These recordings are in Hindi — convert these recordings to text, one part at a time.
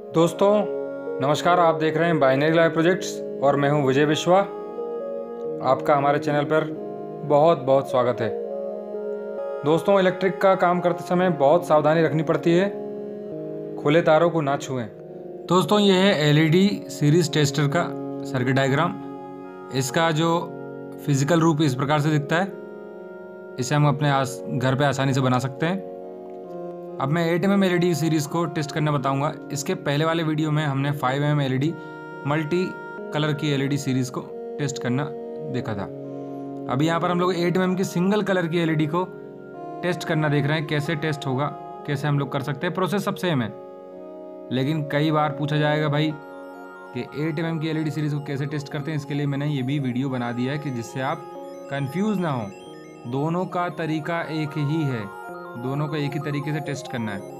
दोस्तों नमस्कार, आप देख रहे हैं बाइनरी लाइव प्रोजेक्ट्स और मैं हूं विजय विश्वा। आपका हमारे चैनल पर बहुत बहुत स्वागत है। दोस्तों, इलेक्ट्रिक का काम करते समय बहुत सावधानी रखनी पड़ती है, खुले तारों को ना छुएं। दोस्तों, ये है एलईडी सीरीज टेस्टर का सर्किट डायग्राम। इसका जो फिजिकल रूप इस प्रकार से दिखता है। इसे हम अपने घर पे आसानी से बना सकते हैं। अब मैं 8mm एलईडी सीरीज़ को टेस्ट करना बताऊंगा। इसके पहले वाले वीडियो में हमने 5mm एलईडी मल्टी कलर की एलईडी सीरीज़ को टेस्ट करना देखा था। अभी यहाँ पर हम लोग 8mm की सिंगल कलर की एलईडी को टेस्ट करना देख रहे हैं। कैसे टेस्ट होगा, कैसे हम लोग कर सकते हैं। प्रोसेस सब सेम है, लेकिन कई बार पूछा जाएगा भाई कि 8mm की एलईडी सीरीज़ को कैसे टेस्ट करते हैं। इसके लिए मैंने ये भी वीडियो बना दिया है कि जिससे आप कन्फ्यूज़ ना हो। दोनों का तरीका एक ही है, दोनों को एक ही तरीके से टेस्ट करना है।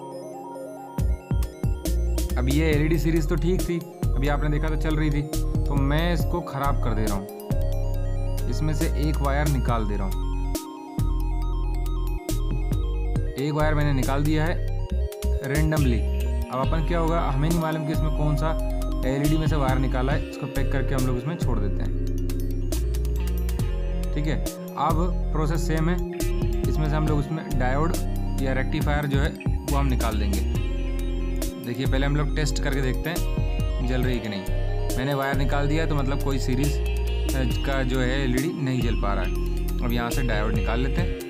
अब ये एलईडी सीरीज तो ठीक थी, अभी आपने देखा तो चल रही थी, तो मैं इसको ख़राब कर दे रहा हूँ। इसमें से एक वायर निकाल दे रहा हूँ। एक वायर मैंने निकाल दिया है रेंडमली। अब अपन क्या होगा, हमें नहीं मालूम कि इसमें कौन सा एलईडी में से वायर निकाला है। इसको पैक करके हम लोग इसमें छोड़ देते हैं। ठीक है, अब प्रोसेस सेम है। इसमें से हम लोग उसमें डायोड या रेक्टिफायर जो है वो हम निकाल देंगे। देखिए, पहले हम लोग टेस्ट करके देखते हैं जल रही कि नहीं। मैंने वायर निकाल दिया तो मतलब कोई सीरीज़ का जो है एलईडी नहीं जल पा रहा है। अब यहाँ से डायोड निकाल लेते हैं।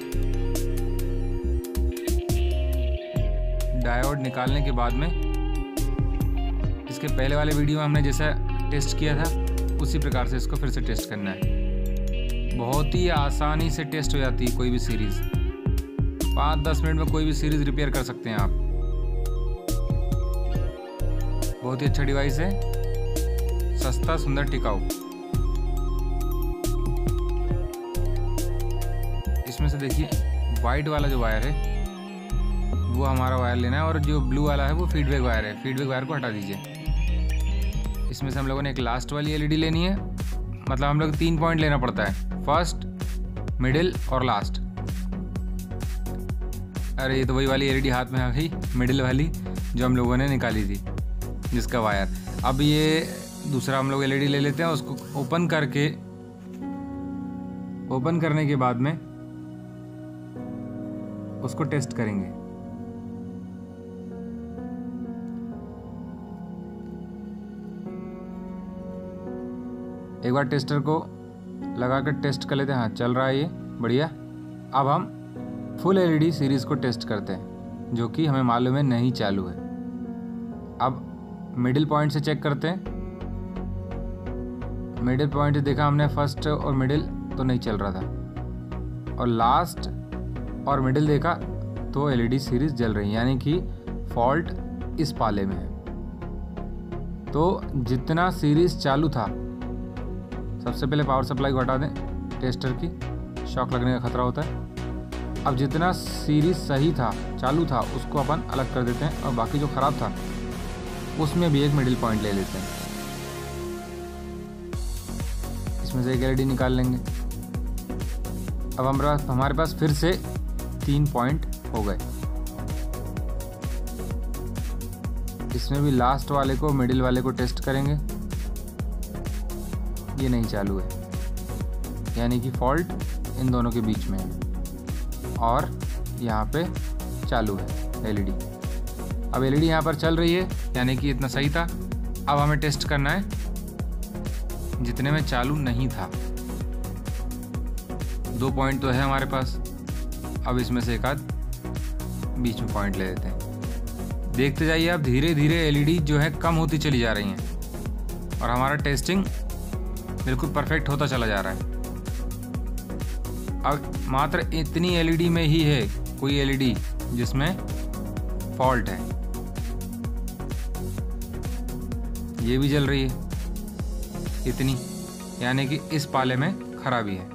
डायोड निकालने के बाद में इसके पहले वाले वीडियो में हमने जैसा टेस्ट किया था उसी प्रकार से इसको फिर से टेस्ट करना है। बहुत ही आसानी से टेस्ट हो जाती है कोई भी सीरीज़। 5-10 मिनट में कोई भी सीरीज़ रिपेयर कर सकते हैं आप। बहुत ही अच्छा डिवाइस है, सस्ता, सुंदर, टिकाऊ। इसमें से देखिए, वाइट वाला जो वायर है वो हमारा वायर लेना है, और जो ब्लू वाला है वो फीडबैक वायर है। फीडबैक वायर को हटा दीजिए। इसमें से हम लोगों ने एक लास्ट वाली एलईडी लेनी है। मतलब हम लोग 3 पॉइंट लेना पड़ता है, फर्स्ट, मिडिल और लास्ट। अरे ये तो वही वाली एलईडी हाथ में आ गई, मिडिल वाली जो हम लोगों ने निकाली थी जिसका वायर। अब ये दूसरा हम लोग एलईडी ले लेते हैं। उसको ओपन करने के बाद में उसको टेस्ट करेंगे। एक बार टेस्टर को लगा कर टेस्ट कर लेते हैं। हाँ, चल रहा है ये, बढ़िया। अब हम फुल एलईडी सीरीज़ को टेस्ट करते हैं, जो कि हमें मालूम है नहीं चालू है। अब मिडिल पॉइंट से चेक करते हैं। मिडिल पॉइंट से देखा हमने, फर्स्ट और मिडिल तो नहीं चल रहा था, और लास्ट और मिडिल देखा तो एलईडी सीरीज़ जल रही है, यानी कि फॉल्ट इस पाले में है। तो जितना सीरीज़ चालू था, सबसे पहले पावर सप्लाई को हटा दें, टेस्टर की शॉक लगने का खतरा होता है। अब जितना सीरीज सही था, चालू था, उसको अपन अलग कर देते हैं, और बाकी जो ख़राब था उसमें भी एक मिडिल पॉइंट ले लेते हैं। इसमें से एक एलईडी निकाल लेंगे। अब हमारे पास फिर से 3 पॉइंट हो गए। इसमें भी लास्ट वाले को, मिडिल वाले को टेस्ट करेंगे। ये नहीं चालू है, यानी कि फॉल्ट इन दोनों के बीच में है, और यहाँ पे चालू है एलईडी। अब एलईडी यहाँ पर चल रही है, यानी कि इतना सही था। अब हमें टेस्ट करना है जितने में चालू नहीं था। 2 पॉइंट तो है हमारे पास। अब इसमें से एक आध बीच में पॉइंट ले लेते हैं। देखते जाइए आप, धीरे धीरे एलईडी जो है कम होती चली जा रही हैं, और हमारा टेस्टिंग बिल्कुल परफेक्ट होता चला जा रहा है। अब मात्र इतनी एलईडी में ही है कोई एलईडी जिसमें फॉल्ट है। ये भी जल रही है इतनी, यानी कि इस पाले में खराबी है।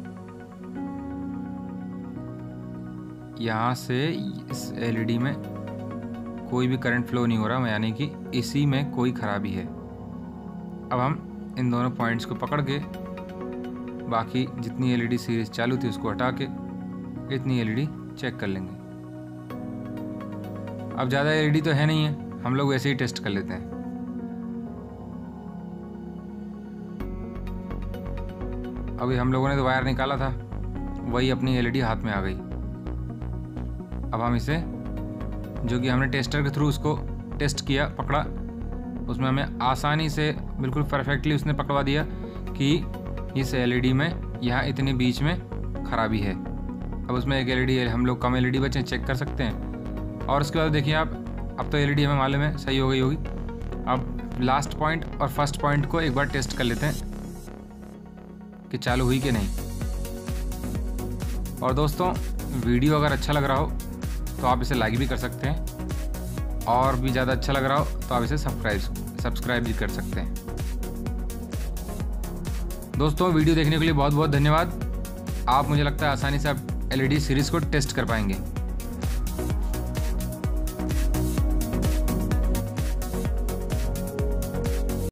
यहाँ से इस एलईडी में कोई भी करंट फ्लो नहीं हो रहा, यानी कि इसी में कोई खराबी है। अब हम इन दोनों पॉइंट्स को पकड़ के बाकी जितनी एलईडी सीरीज चालू थी उसको हटा के इतनी एलईडी चेक कर लेंगे। अब ज़्यादा एलईडी तो है नहीं है, हम लोग वैसे ही टेस्ट कर लेते हैं। अभी हम लोगों ने तो वायर निकाला था, वही अपनी एलईडी हाथ में आ गई। अब हम इसे, जो कि हमने टेस्टर के थ्रू उसको टेस्ट किया, पकड़ा, उसमें हमें आसानी से बिल्कुल परफेक्टली उसने पकड़वा दिया कि इस एलईडी में यहाँ इतने बीच में खराबी है। अब उसमें एक एलईडी, हम लोग कम एलईडी बचे चेक कर सकते हैं। और उसके बाद देखिए आप, अब तो एलईडी हमें मालूम है सही हो गई होगी। अब लास्ट पॉइंट और फर्स्ट पॉइंट को एक बार टेस्ट कर लेते हैं कि चालू हुई कि नहीं। और दोस्तों, वीडियो अगर अच्छा लग रहा हो तो आप इसे लाइक भी कर सकते हैं, और भी ज़्यादा अच्छा लग रहा हो तो आप इसे सब्सक्राइब भी कर सकते हैं। दोस्तों, वीडियो देखने के लिए बहुत बहुत धन्यवाद। आप, मुझे लगता है, आसानी से आप एलईडी सीरीज़ को टेस्ट कर पाएंगे।